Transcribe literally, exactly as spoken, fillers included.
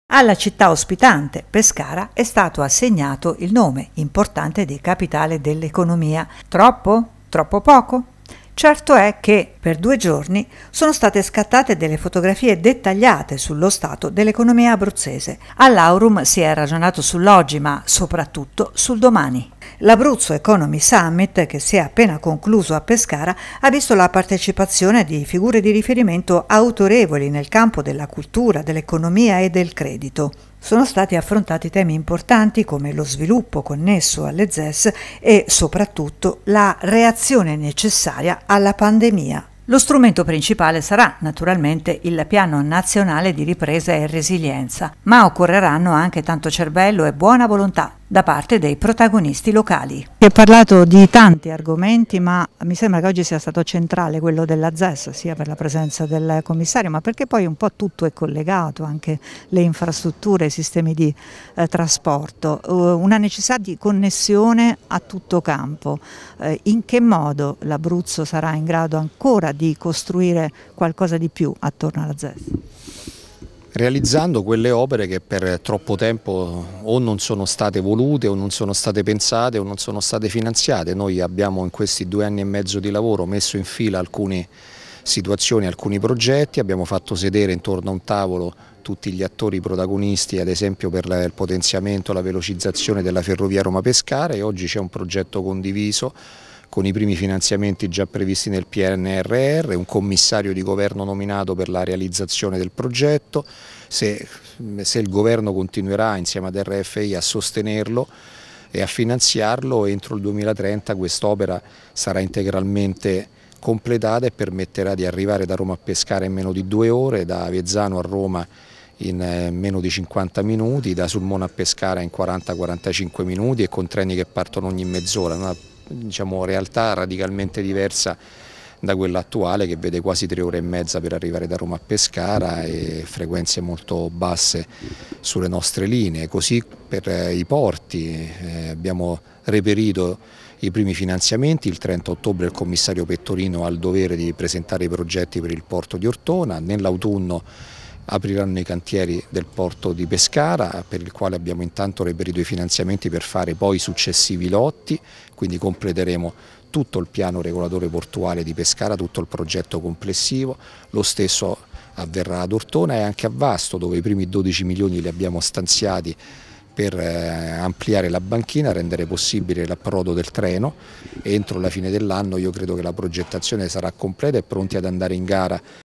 Alla città ospitante, Pescara, è stato assegnato il nome importante di capitale dell'economia. Troppo? Troppo poco? Certo è che per due giorni sono state scattate delle fotografie dettagliate sullo stato dell'economia abruzzese. All'Aurum si è ragionato sull'oggi, ma soprattutto sul domani. L'Abruzzo Economy Summit, che si è appena concluso a Pescara, ha visto la partecipazione di figure di riferimento autorevoli nel campo della cultura, dell'economia e del credito. Sono stati affrontati temi importanti come lo sviluppo connesso alle Z E S e soprattutto la reazione necessaria alla pandemia. Lo strumento principale sarà naturalmente il Piano Nazionale di Ripresa e Resilienza, ma occorreranno anche tanto cervello e buona volontà da parte dei protagonisti locali. Si è parlato di tanti argomenti, ma mi sembra che oggi sia stato centrale quello della Z E S, sia per la presenza del commissario, ma perché poi un po' tutto è collegato, anche le infrastrutture, i sistemi di eh, trasporto, uh, una necessità di connessione a tutto campo. Eh, in che modo l'Abruzzo sarà in grado ancora di costruire qualcosa di più attorno alla Z E S? Realizzando quelle opere che per troppo tempo o non sono state volute o non sono state pensate o non sono state finanziate. Noi abbiamo in questi due anni e mezzo di lavoro messo in fila alcune situazioni, alcuni progetti, abbiamo fatto sedere intorno a un tavolo tutti gli attori protagonisti, ad esempio per il potenziamento e la velocizzazione della ferrovia Roma-Pescara, e oggi c'è un progetto condiviso con i primi finanziamenti già previsti nel P N R R, un commissario di governo nominato per la realizzazione del progetto. Se, se il governo continuerà insieme ad R F I a sostenerlo e a finanziarlo, entro il duemilatrenta quest'opera sarà integralmente completata e permetterà di arrivare da Roma a Pescara in meno di due ore, da Avezzano a Roma in meno di cinquanta minuti, da Sulmona a Pescara in quaranta quarantacinque minuti, e con treni che partono ogni mezz'ora. Una, diciamo, realtà radicalmente diversa da quella attuale, che vede quasi tre ore e mezza per arrivare da Roma a Pescara e frequenze molto basse sulle nostre linee. Così per i porti eh, abbiamo reperito i primi finanziamenti. Il trenta ottobre il commissario Pettorino ha il dovere di presentare i progetti per il porto di Ortona. Nell'autunno apriranno i cantieri del porto di Pescara, per il quale abbiamo intanto reperito i finanziamenti per fare poi i successivi lotti, quindi completeremo tutto il piano regolatore portuale di Pescara, tutto il progetto complessivo. Lo stesso avverrà ad Ortona e anche a Vasto, dove i primi dodici milioni li abbiamo stanziati per eh, ampliare la banchina, rendere possibile l'approdo del treno. Entro la fine dell'anno io credo che la progettazione sarà completa e pronti ad andare in gara